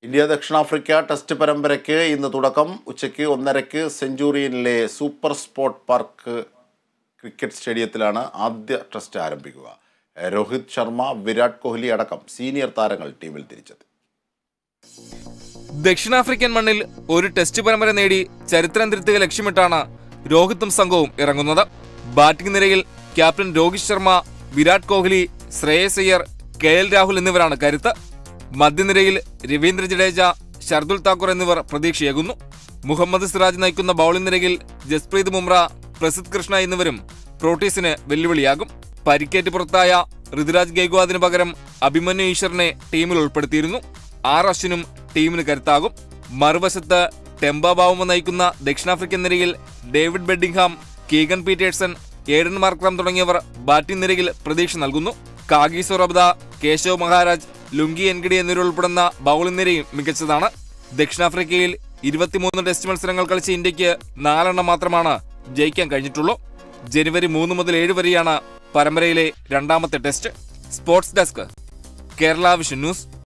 India ദക്ഷിണാഫ്രിക്ക test പരമ്പരയ്ക്ക് ഇന്ന് തുടക്കം. ഉച്ചയ്ക്ക് 1:30-ക്ക് സെഞ്ചുറിയനിലെ സൂപ്പർ സ്പോർട്ട് പാർക്ക് ക്രിക്കറ്റ് സ്റ്റേഡിയത്തിലാണ് ആദ്യ ടെസ്റ്റ് ആരംഭിക്കുക. രോഹിത് ശർമ്മ, വിരാട് കോഹ്ലി അടക്കം സീനിയർ താരങ്ങൾ ടീമിൽ തിരിച്ചെത്തി. ദക്ഷിണാഫ്രിക്കൻ മണ്ണിൽ ഒരു ടെസ്റ്റ് പരമ്പര നേടി ചരിത്രം തിരുത്തുക ലക്ഷ്യമിട്ടാണ് രോഹിത്തും സംഘവും ഇറങ്ങുന്നത്. ബാറ്റിംഗ് നിരയിൽ ക്യാപ്റ്റൻ രോഹിത് ശർമ്മ, വിരാട് കോഹ്ലി, ശ്രേയസ് അയ്യർ, KL രാഹുൽ എന്നിവരാണ് കരുത്ത്. മധ്യനിരയിൽ രവീന്ദ്ര ജഡേജ, ഷർദുൽ താക്കൂർ എന്നിവർ പ്രതീക്ഷയേകുന്നു. മുഹമ്മദ് സിറാജ് നയിക്കുന്ന ബൌളിംഗ് നിരയിൽ ജസ്പ്രീത് ബുംറ, പ്രസിദ്ധ് കൃഷ്ണ എന്നിവരും പ്രോട്ടീസിന് വെല്ലുവിളിയാകും. പരിക്കേറ്റ് പുറത്തായ ഋതുരാജ് ഗെയ്ക്വാദിന് പകരം അഭിമന്യു ഈശ്വറിനെ ടീമിൽ ഉൾപ്പെടുത്തിയിരുന്നു. അശ്വിനും ടീമിന് കരുത്താകും. മറുവശത്ത് ടെംബ ബാവുമ നയിക്കുന്ന ദക്ഷിണാഫ്രിക്കൻ നിരയിൽ David Bedingham, Keegan Petersen, Aiden Markram തുടങ്ങിയവർ ബാറ്റിംഗ് നിരയിൽ പ്രതീക്ഷ നൽകുന്നു. Kagiso Rabada, Keshav Maharaj, Lungi Ngidi എന്നിവരുൾപ്പെടുന്ന ബൌളിംഗ് നിരയും മികച്ചതാണ്. ദക്ഷിണാഫ്രിക്കയിൽ 23 ടെസ്റ്റ് മത്സരങ്ങൾ കളിച്ച ഇന്ത്യക്ക് 4 മാത്രമാണ് ജയിക്കാൻ കഴിഞ്ഞിട്ടുള്ളൂ. ജനുവരി 3 മുതൽ 7 വരെയാണ് പരമ്പരയിലെ രണ്ടാമത്തെ test. Sports desk, Kerala vision news.